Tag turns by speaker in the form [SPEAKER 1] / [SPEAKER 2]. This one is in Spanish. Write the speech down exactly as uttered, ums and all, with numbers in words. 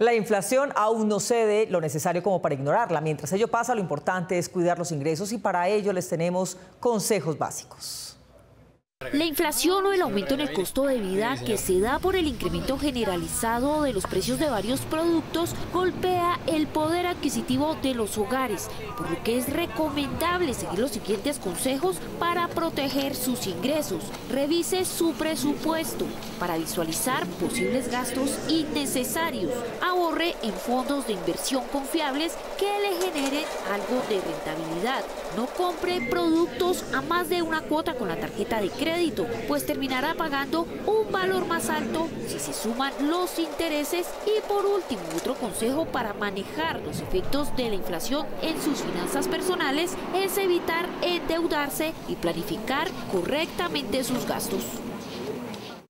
[SPEAKER 1] La inflación aún no cede lo necesario como para ignorarla. Mientras ello pasa, lo importante es cuidar los ingresos y para ello les tenemos consejos básicos.
[SPEAKER 2] La inflación o el aumento en el costo de vida que se da por el incremento generalizado de los precios de varios productos golpea el poder adquisitivo de los hogares, por lo que es recomendable seguir los siguientes consejos para proteger sus ingresos. Revise su presupuesto para visualizar posibles gastos innecesarios. Ahorre en fondos de inversión confiables que le generen algo de rentabilidad. No compre productos a más de una cuota con la tarjeta de crédito, pues terminará pagando un valor más alto si se suman los intereses. Y por último, otro consejo para manejar los efectos de la inflación en sus finanzas personales es evitar endeudarse y planificar correctamente sus gastos.